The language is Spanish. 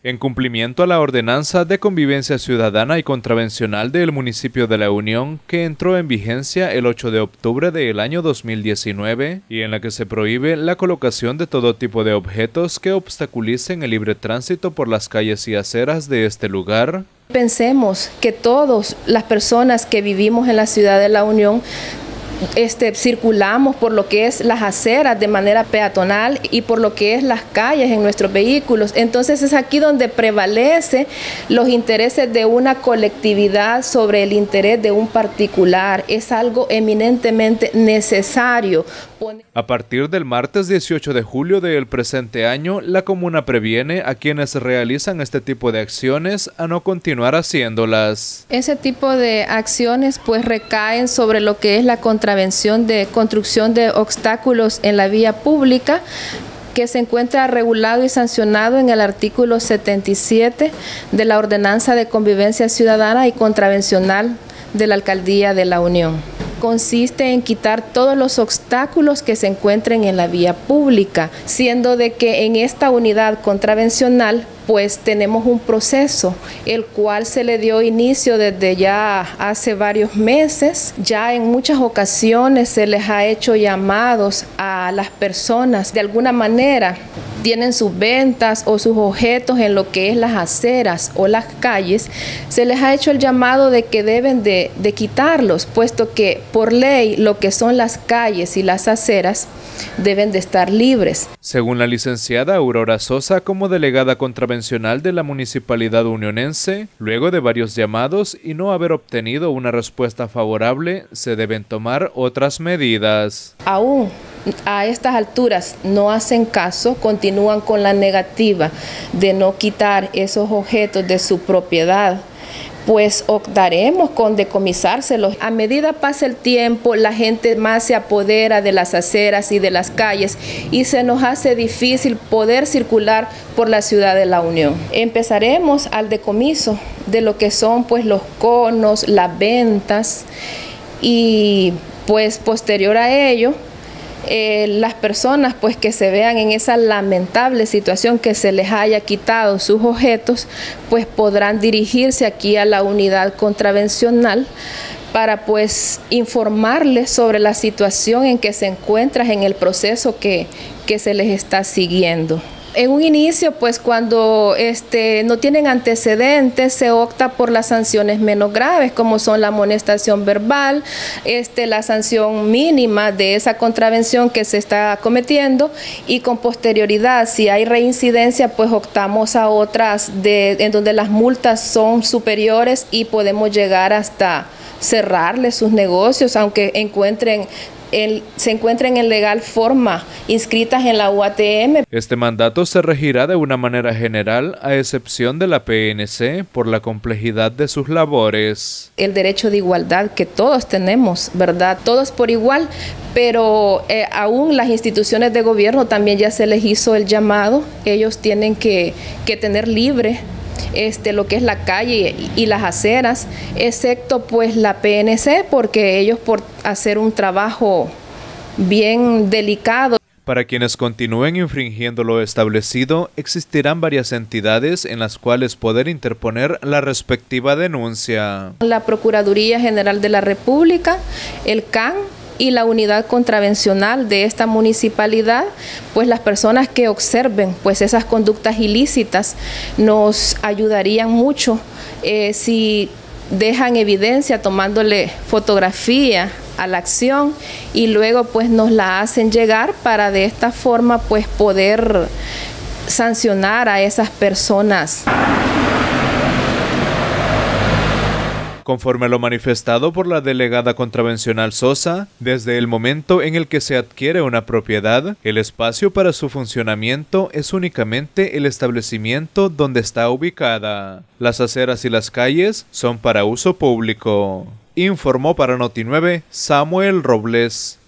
En cumplimiento a la ordenanza de convivencia ciudadana y contravencional del municipio de La Unión, que entró en vigencia el 8 de octubre del año 2019 y en la que se prohíbe la colocación de todo tipo de objetos que obstaculicen el libre tránsito por las calles y aceras de este lugar. Pensemos que todas las personas que vivimos en la ciudad de La Unión circulamos por lo que es las aceras de manera peatonal y por lo que es las calles en nuestros vehículos. Entonces es aquí donde prevalece los intereses de una colectividad sobre el interés de un particular. Es algo eminentemente necesario. A partir del martes 18 de julio del presente año, la comuna previene a quienes realizan este tipo de acciones a no continuar haciéndolas. Ese tipo de acciones pues recaen sobre lo que es la contravención de construcción de obstáculos en la vía pública, que se encuentra regulado y sancionado en el artículo 77 de la Ordenanza de Convivencia Ciudadana y Contravencional de la Alcaldía de La Unión. Consiste en quitar todos los obstáculos que se encuentren en la vía pública, siendo de que en esta unidad contravencional pues tenemos un proceso, el cual se le dio inicio desde ya hace varios meses. Ya en muchas ocasiones se les ha hecho llamados a las personas, de alguna manera tienen sus ventas o sus objetos en lo que es las aceras o las calles, se les ha hecho el llamado de que deben de quitarlos, puesto que por ley lo que son las calles y las aceras deben de estar libres. Según la licenciada Aurora Sosa, como delegada contravencional de la Municipalidad Unionense, luego de varios llamados y no haber obtenido una respuesta favorable, se deben tomar otras medidas. Aún a estas alturas no hacen caso, continúan con la negativa de no quitar esos objetos de su propiedad, pues optaremos con decomisárselos. A medida pasa el tiempo, la gente más se apodera de las aceras y de las calles y se nos hace difícil poder circular por la ciudad de La Unión. Empezaremos al decomiso de lo que son pues los conos, las ventas, y pues posterior a ello las personas pues que se vean en esa lamentable situación que se les haya quitado sus objetos, pues podrán dirigirse aquí a la unidad contravencional para pues informarles sobre la situación en que se encuentran en el proceso que se les está siguiendo. En un inicio, pues cuando no tienen antecedentes, se opta por las sanciones menos graves, como son la amonestación verbal, la sanción mínima de esa contravención que se está cometiendo, y con posterioridad, si hay reincidencia, pues optamos a otras en donde las multas son superiores y podemos llegar hasta cerrarles sus negocios, aunque se encuentren en legal forma inscritas en la UATM. Este mandato se regirá de una manera general, a excepción de la PNC, por la complejidad de sus labores. El derecho de igualdad que todos tenemos, ¿verdad? Todos por igual, pero aún las instituciones de gobierno también ya se les hizo el llamado. Ellos tienen que tener libre lo que es la calle y las aceras, excepto pues la PNC, porque ellos por hacer un trabajo bien delicado. Para quienes continúen infringiendo lo establecido, existirán varias entidades en las cuales poder interponer la respectiva denuncia. La Procuraduría General de la República, el CAN y la unidad contravencional de esta municipalidad, pues las personas que observen pues esas conductas ilícitas nos ayudarían mucho si dejan evidencia tomándole fotografía a la acción y luego pues nos la hacen llegar para de esta forma pues poder sancionar a esas personas. Conforme a lo manifestado por la delegada contravencional Sosa, desde el momento en el que se adquiere una propiedad, el espacio para su funcionamiento es únicamente el establecimiento donde está ubicada. Las aceras y las calles son para uso público. Informó para Noti9 Samuel Robles.